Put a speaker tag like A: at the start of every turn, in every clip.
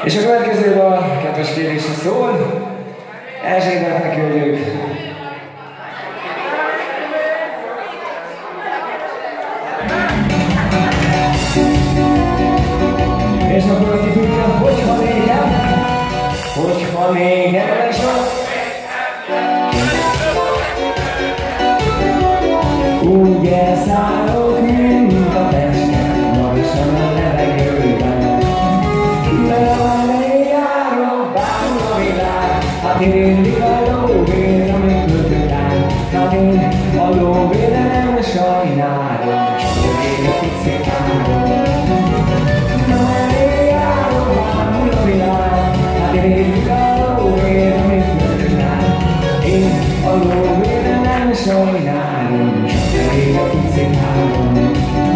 A: És a következő dal, kedves kérésre szól, Erzsébet megküldjük. És akkor aki tudja, hogyha még nem sok, úgy elszállok, mint a fecske, magasan a levegőben. Belevállé járok, bárhol a világ, hát érintik a lóvér, amit kötök rám. Hát én a lóvére nem sajnálom, csak a véget picit állom. Belevállé járok, bárhol a világ, hát érintik a lóvér, amit kötök rám. Én a lóvére nem sajnálom, csak a véget picit állom.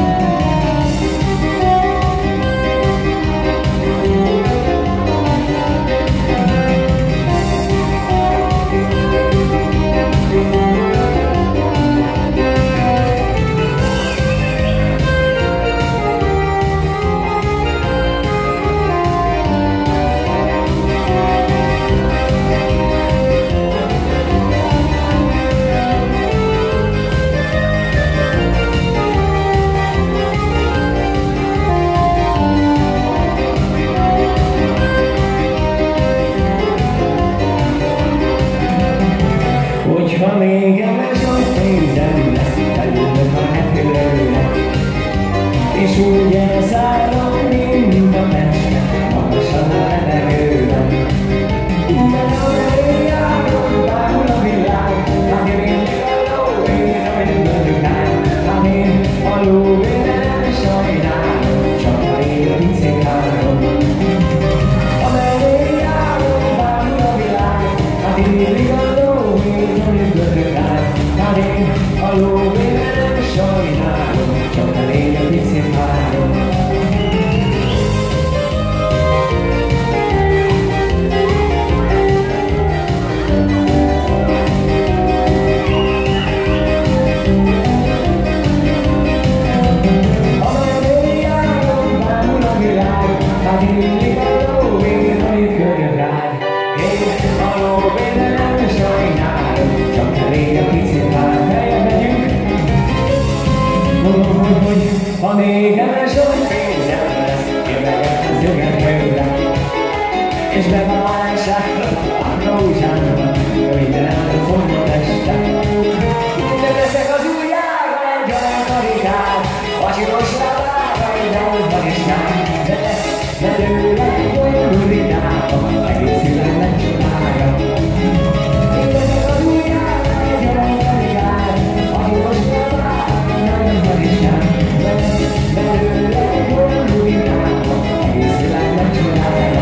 A: Hogyha még emes a pénzem lesz, felülök a repülőre, és úgy elszállok, mint a fecske, magasan a levegőben. Belefelé járok, bárhol a világ, hát érintik a lóvér, amit kötök rám. Hát én a lóvére nem sajnálom, csak a ég a picit állom. Amerre járok, bárhol a világ, hát érintik a lóvér, amit kötök rám. Hát én a lóvére nem sajnálom, csak a ég a picit állom. Ha még emes a pénzem lesz, éveket az jögetőre, és beválságra a rózsámban, röviden a forró este. De veszek az ujjára egy olyan karikát, a csinos lábára egy autóban is nyár, de lesz belőle egy olyan uridába, egész világ megcsodálja. Veszek az ujjára egy olyan karikát, a csinos lábára egy autóban is nyár, de lesz belőle egy olyan uridába, egész világ megcsodálja.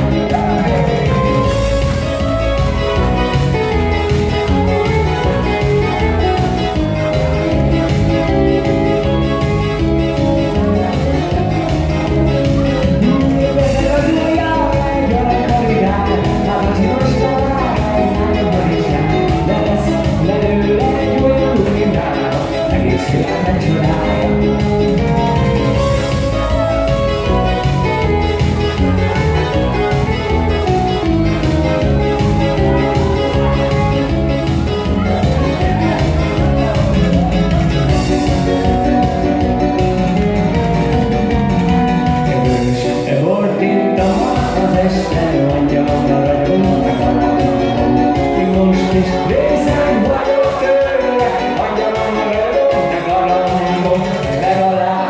A: Részem vagyok tőle, angyalom ragyognak a rangom, legalább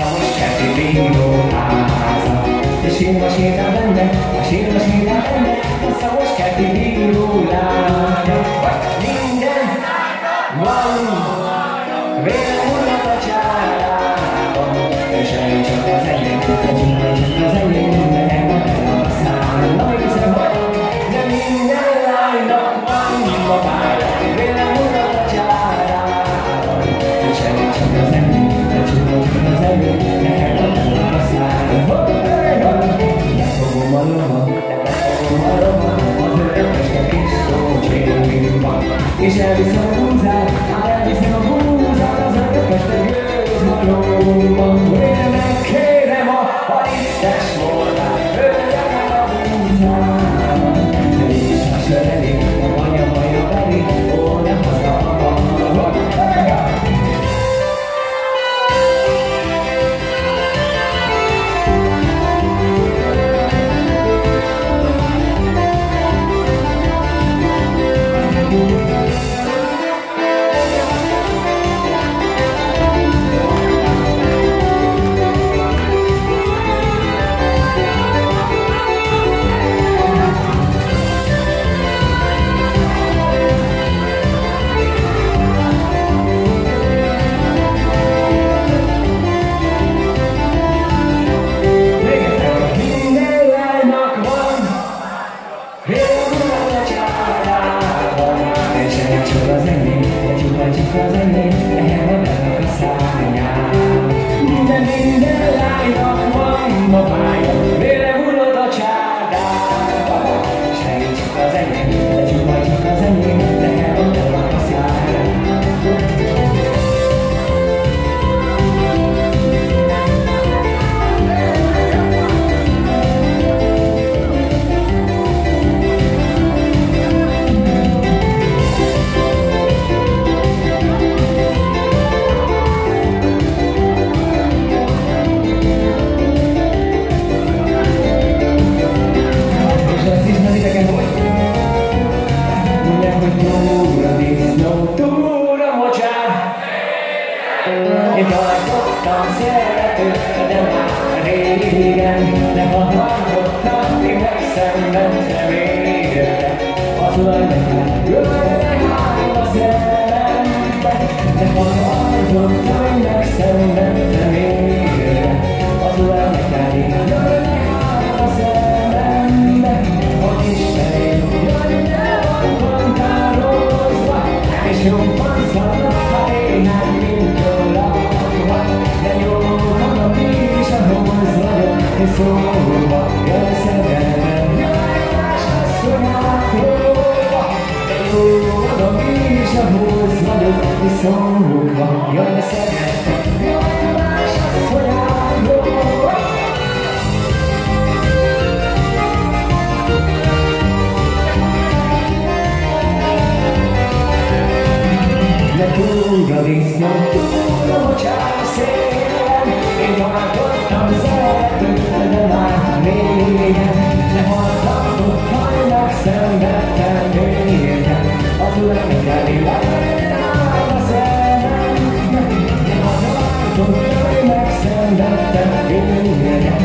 A: szavas kerti bíróháza. És sírva sétál benne, a sírva sétál benne, a szavas kerti bíró lánya. Minden van, vélem urat a csárában, és eljön csak az enyém, de csinálj csak az enyém, de elmondom a szám. Na hiszem, de minden lánynak van babája, vélem urat a csárában, és eljön csak az enyém, de csinálj csak az enyém, de elmondom a szám. Lefogom a lovat, lefogom a lovat, az örökösnek kis tócsémban, és elviszem a búzát, elviszem a búzát az örökösnek gőzmalomban. Én megkérem a lisztes voltát, öljem meg a búzát, de is a söreli, a baja beli, ó, de haza a balon. Én tartottam szeretőt, de már régen, de ha hallottam, én megszenvedtem érte. Az ölnek, ölnek áll a szemembe, de ha hallottam, én megszenvedtem érte. Az ölnek áll a szemembe, hogy Isteném, jaj, de van kantározva, és jobban szalad, ha néhány de jó, ha a is ahhoz vagyok, és szóba jön szemem, jaj, más asszonyátóba. De jó, ha is ahhoz vagyok, és szóba jön szemem, jaj, más asszonyátóba. De túl a disznó, túl a mocsár szélen, én tartottam szeretőt, de már régen, de hallgatottam, megszenvedtem régen, az uram elé áll a szemembe, de hallgatottam, megszenvedtem régen.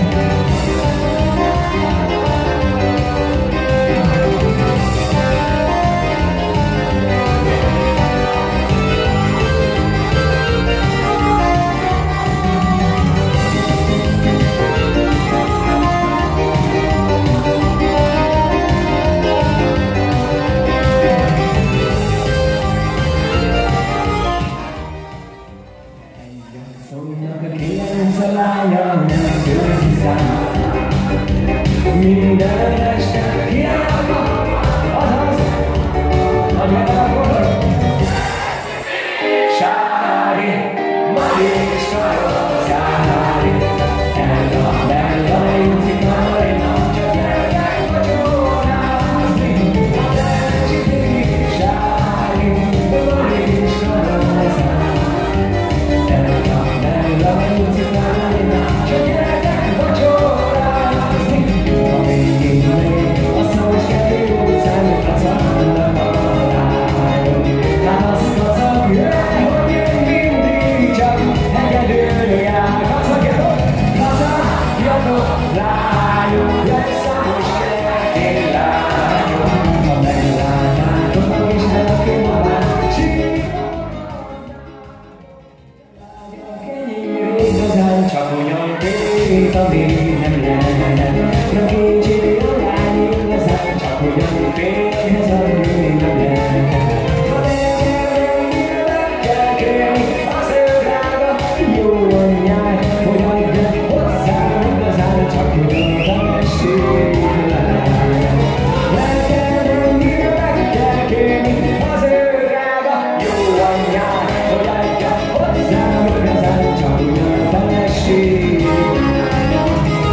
A: Minden este hiába, azaz, a gyerek Sári, Mari és Sári, Ella, Bella, Juci, Marina, csak gyerekek vacsorázni, a Bercsi, Sári, Mari és Sári, Ella, Bella, Juci, Marina, csak gyerekek vacsorázni. ami nem lehet. Nem kicsi a lány igazán, csak ugyan férjhez adni nem lehet. Ha neked meg kell kérni az ő drága jó anyját, hogy adja hozzá igazán, csak ugyan feleség lehet. Neked annyira meg kell kérni az ő drága jó anyját, hogy adja hozzá igazán, csak ugyan feleség.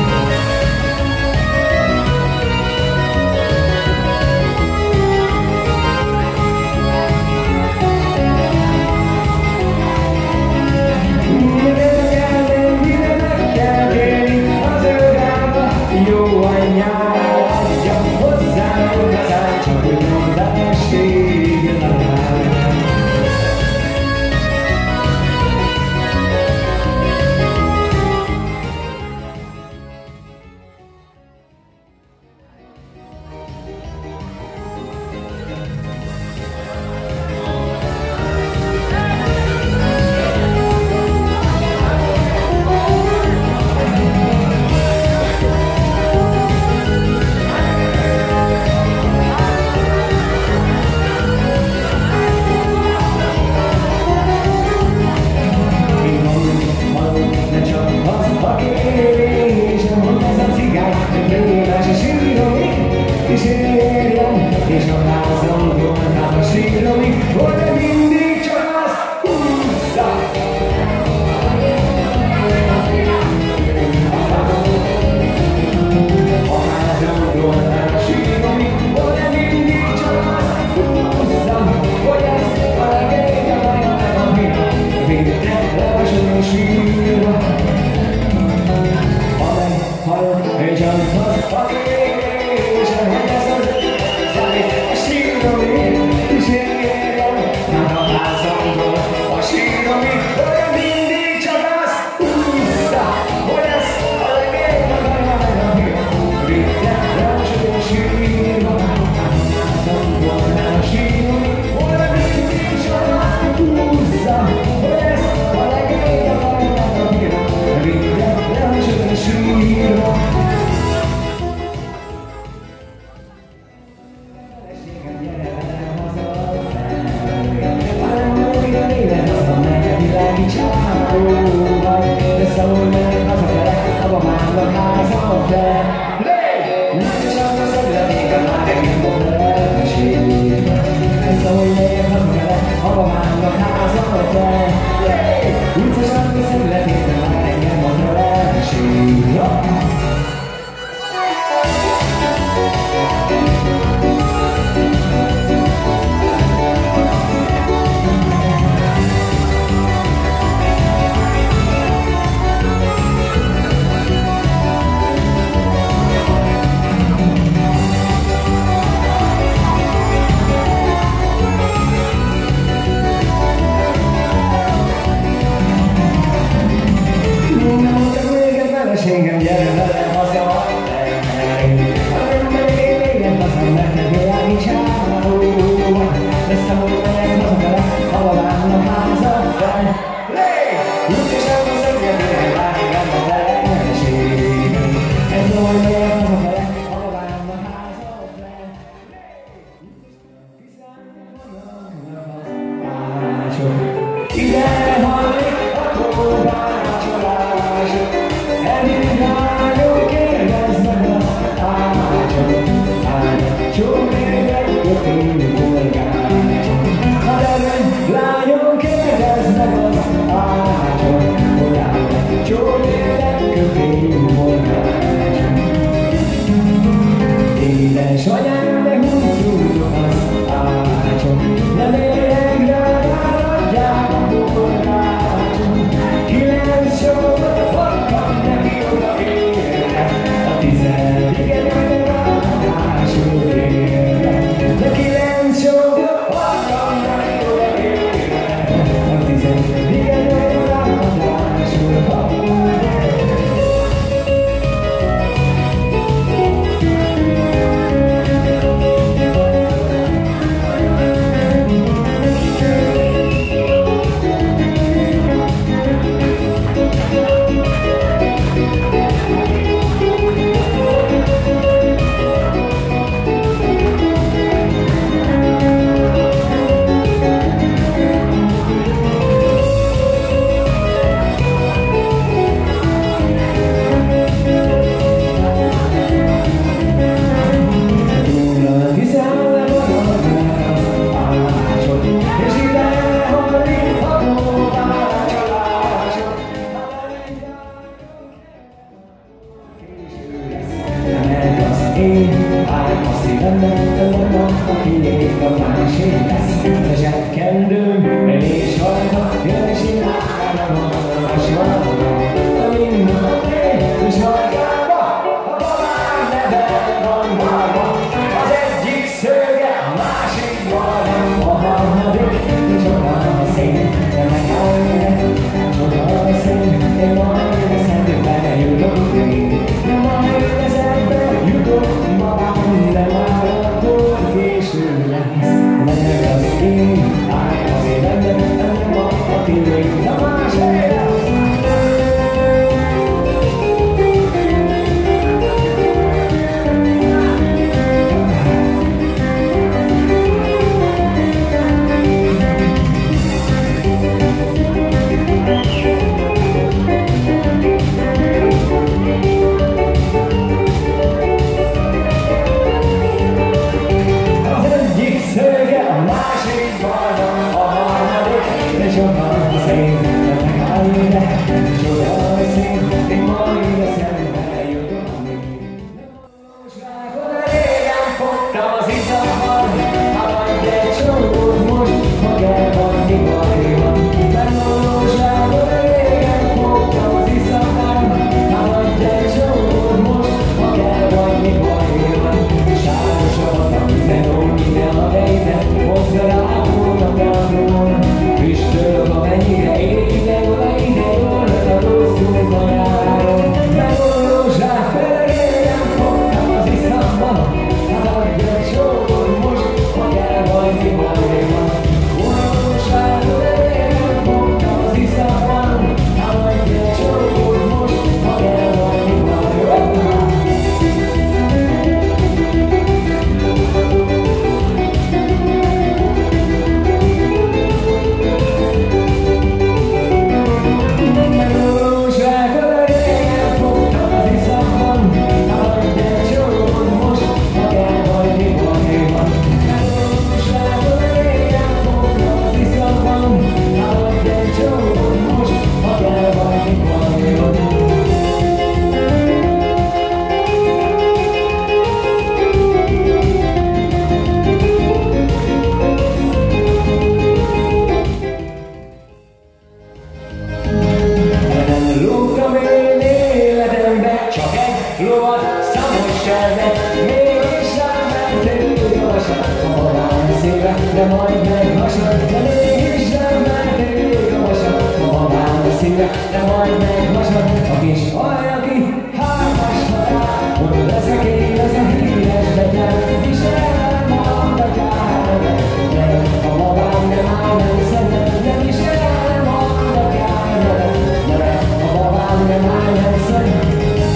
A: viselnek, mégis rámentél gyorsan, a magán szívre, de majd meghasad, de mégis rámentél gyorsan, a magán szívre, de majd meghasad, a kis ajaki hármas határ, hogy leszek én ez a híres betyár, viselem a betyár, a magán nem áll, nem szedett, de viselem a betyár, a magán nem áll, nem szedett.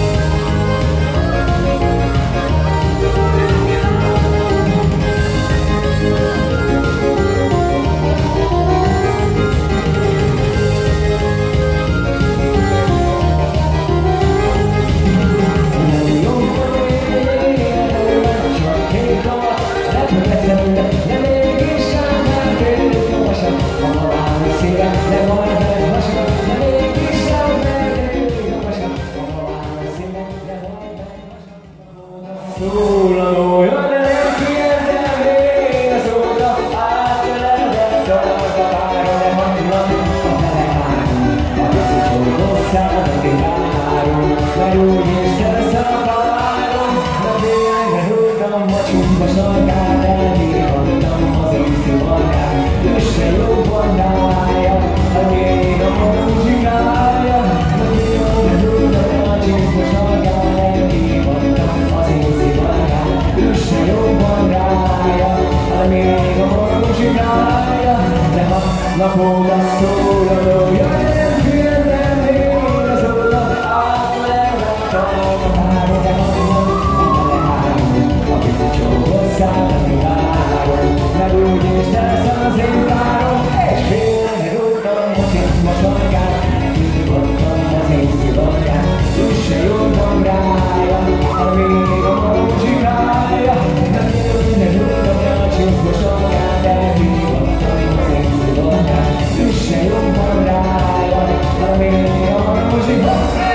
A: Napóra szól a lója, nem féltem még azóta, átlevettem a három, de hallom, a pici csókot szállni várom, mert úgyis lesz az én párom, és félre rúgtam a szintma sarkát, kívottam az én szivarját, üsse jobban rája, amíg a marózsikája, mert félre rúgtam a csókot sarkát, elhívottam az én szivarját, üsse jobban rája, amíg a marózsikája.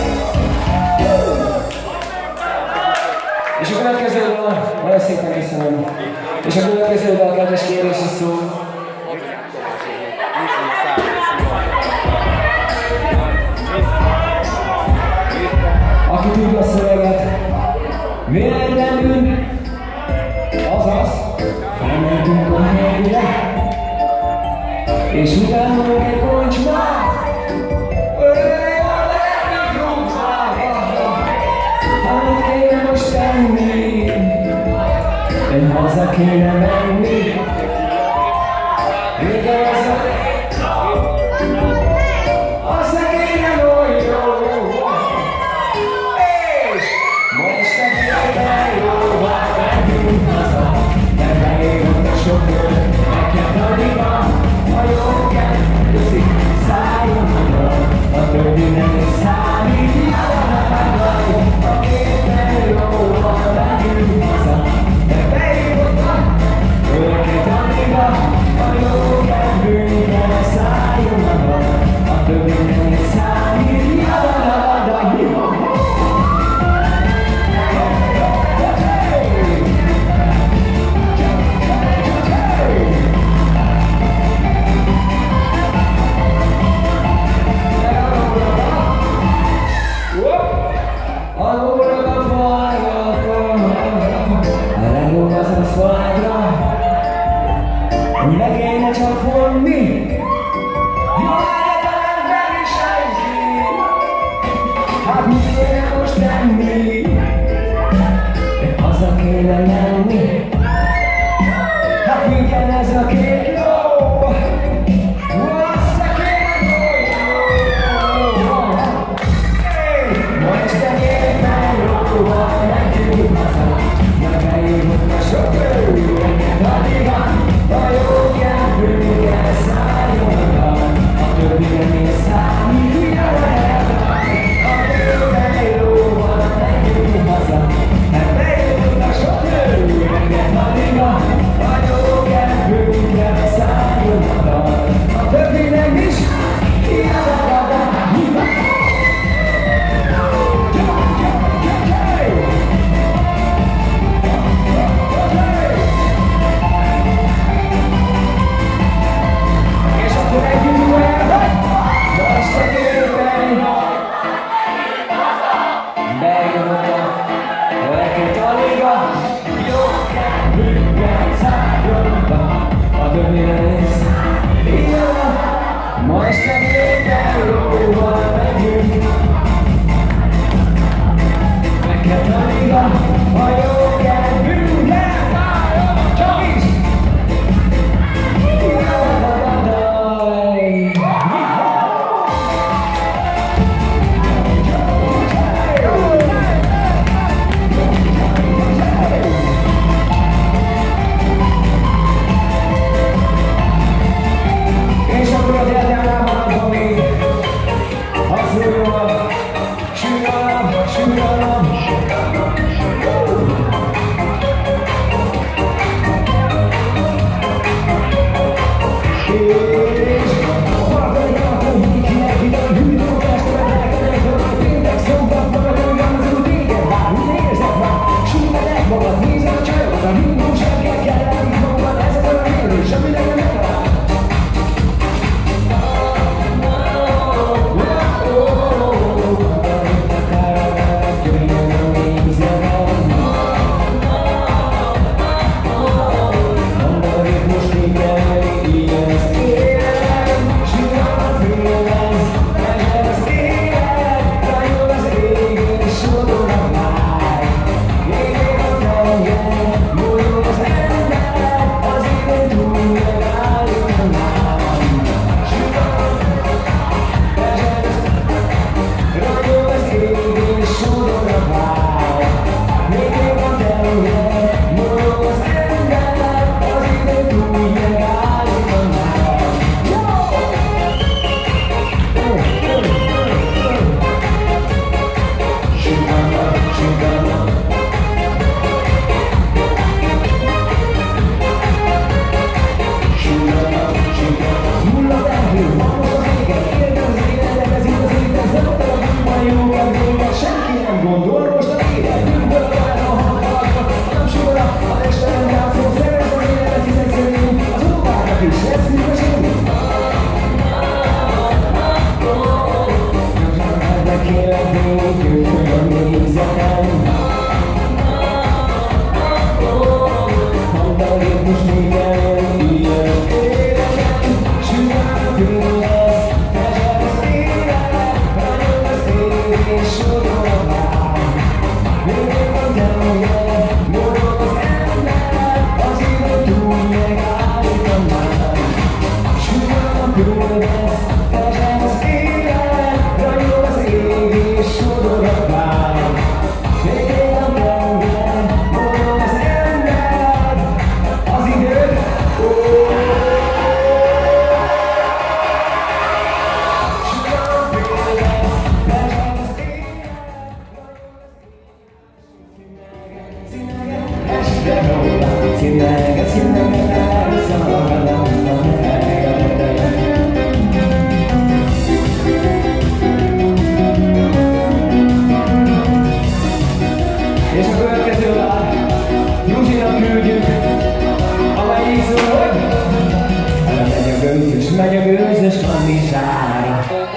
A: És a következőről, nagyon szépen köszönöm. És a következőről a kedves kérési szó. Aki tudja a szöveget, véletlenül, azaz, felmentünk a hegyre, és utánunk egy kocsmát, amit kéne most tenni, én haza kéne menni, vége az azt kéne olyan jó, és ma este kéne jó, mentünk haza, mert beírunk a sofőr, neked addigra, a jó kell, köszi, szálljon maga, a többi nem is számít, a képen jóval mentünk haza, mert beírottam, őket addigra, a jó kedvünkre szálljon maga, a többi nem is számít, meg kéne csak vonni, jó talán meg is senki, hát mit kéne most tenni, de haza kéne menni, hát igen ez a két ló, vissza kéne jó, ma este képen jóval mentünk haza, mert beírunk a sofőr, neked addigra, a jó kedvünkre szálljon maga, a többi nem is számít, a bőven jóval megyünk haza, mert beírunk a sofőr, este minden lóval megyünk. Meg kell tanulni a jó kedvünket. Csak is! És akkor az értelmem van, ami az újról, sűrűbb, sűrűbb. És a következő vár, Fruzsinak küldjük, amely így szól, hogy megy a gőzös kandisára,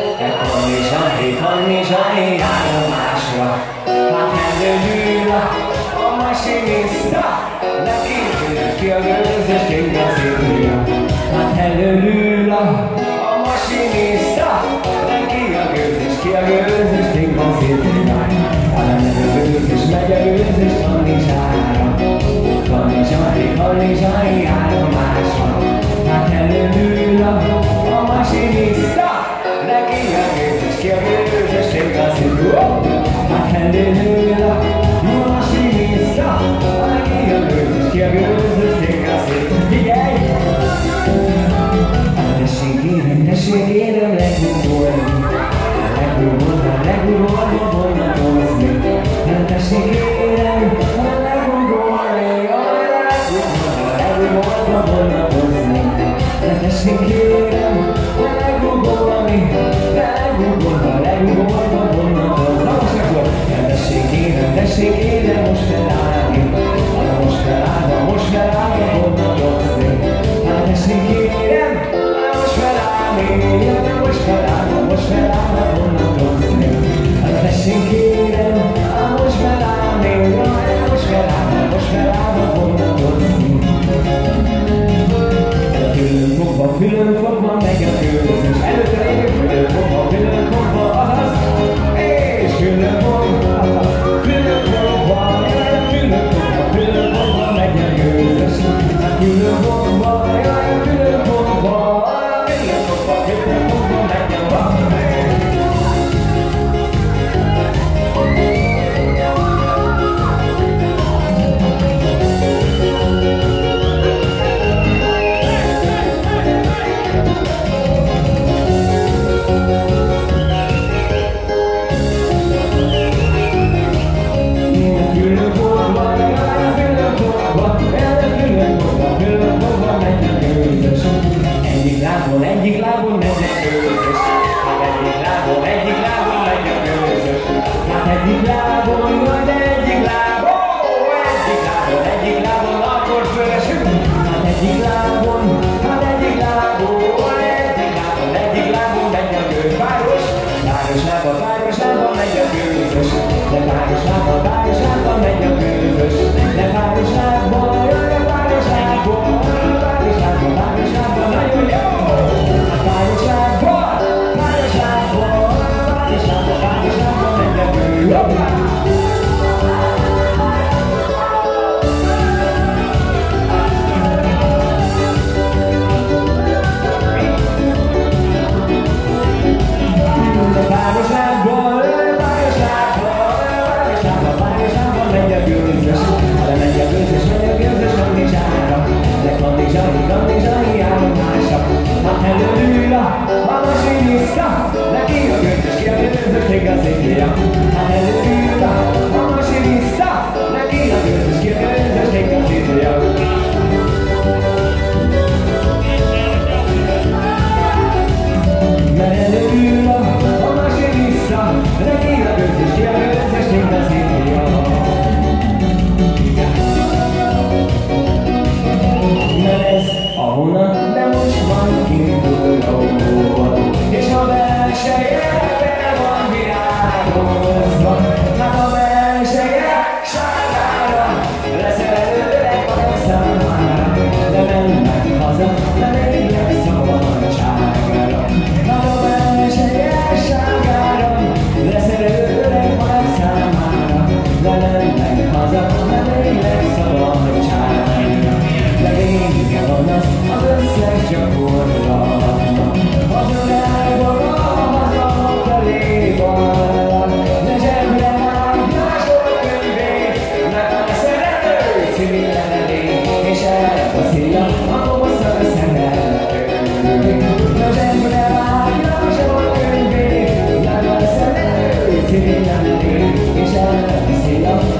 A: kandisári állomásra. Hát hendőgyűl a masinista, neki ki a gőzös kényeszítője. Hát hendőgyűl a masinista, neki a gőzös kényeszítője. Megy a gőzös kandisára, kandisári állomásra. Hát előül a masinista, neki a gőzös kényeszítője. Hát előül a masinista, neki a gőzös kényeszítője. Figyelj! Tessék kérem legugolni, legugolva vonatozni. Tessék kérem legugolni, legugolva vonatozni. Tessék kérem legugolni, legugolva vonatozni. Na most akkor! Tessék kérem most felállni, most felállva vonatozni. Tessék kérem most felállni, most felállva vonatozni. Tessék kérem most felállni, most felállva vonatozni. Külön fogva megy a gőzös. Előtte hát előül a masinista, neki a közös kérdésnek a szívja. Mert előül a masinista, neki a közös kérdésnek a szívja. Mert ez a vonat, de most van kiindulóban, és a belseje bele van virágozva. Hát a belseje sárgára leszerelődnek magam számára, de mennek haza, de még lesz szabadságára. Hát a belseje sárgára leszerelődnek magam számára, de mennek haza, de még lesz szabadságára. De vége van az összes gyakorlatnak, az önelmaga haza felé ballag. Ne zsebre vágja sorkönyvét, meg a szerető civil levelét, és elbaszélja a komoszak szeretőjét. Ne zsebre vágja sorkönyvét, meg a szerető civil levelét, és elbaszélja